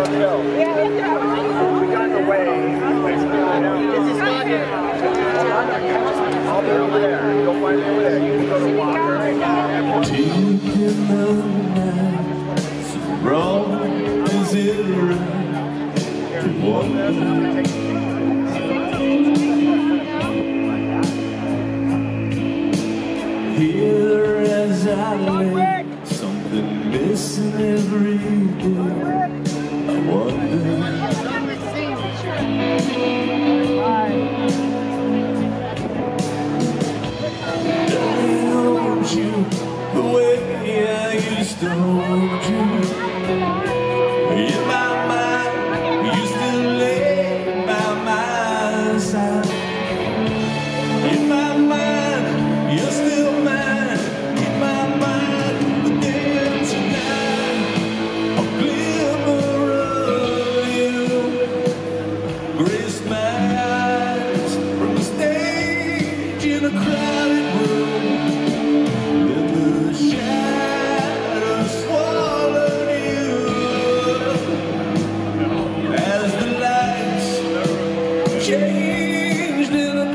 We got in the way. I'll be over there. You'll find me over there. You can go to Walker. Taking the night, so wrong is it right to wonder? Here as I lay, something missing every day. I wonder. Don't you the way I used to hold you? In my mind, you still lay by my side. In my mind, you're still mine. In my mind, again tonight, a glimmer of you graced my eyes from the stage in a crowded room. Let the shadows swallow you as the lights changed in a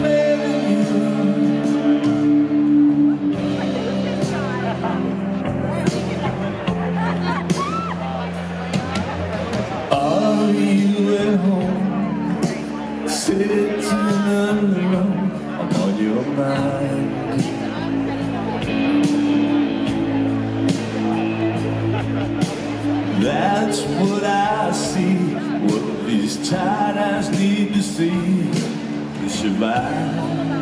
Are you at home, sitting alone, I'm on your mind? That's what I see, what these tired eyes need to see to survive.